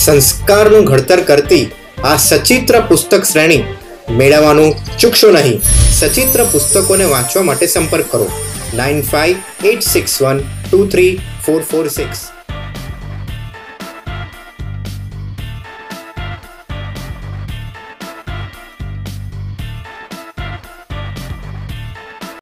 સંસ્કારનું ઘડતર કરતી આ સચિત્ર પુસ્તક શ્રેણી મેળવવાનું ચૂકશો નહીં. સચિત્ર પુસ્તકોને વાંચવા માટે સંપર્ક કરો 9586123446.